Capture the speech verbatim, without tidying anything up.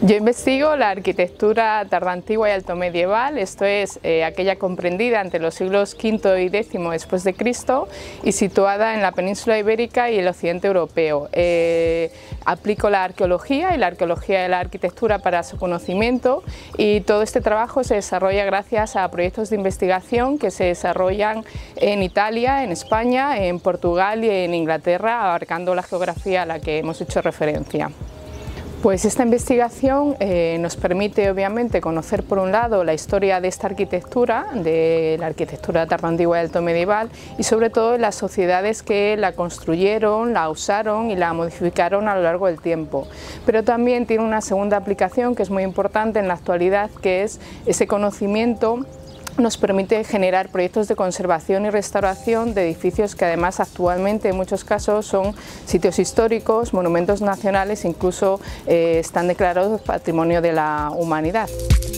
Yo investigo la arquitectura tardoantigua y altomedieval, esto es, eh, aquella comprendida entre los siglos quinto y décimo después de Cristo y situada en la península ibérica y el occidente europeo. Eh, aplico la arqueología y la arqueología de la arquitectura para su conocimiento, y todo este trabajo se desarrolla gracias a proyectos de investigación que se desarrollan en Italia, en España, en Portugal y en Inglaterra, abarcando la geografía a la que hemos hecho referencia. Pues esta investigación eh, nos permite obviamente conocer por un lado la historia de esta arquitectura, de la arquitectura tardoantigua y altomedieval, y sobre todo las sociedades que la construyeron, la usaron y la modificaron a lo largo del tiempo. Pero también tiene una segunda aplicación que es muy importante en la actualidad, que es ese conocimiento nos permite generar proyectos de conservación y restauración de edificios que además actualmente en muchos casos son sitios históricos, monumentos nacionales, incluso eh, están declarados Patrimonio de la Humanidad.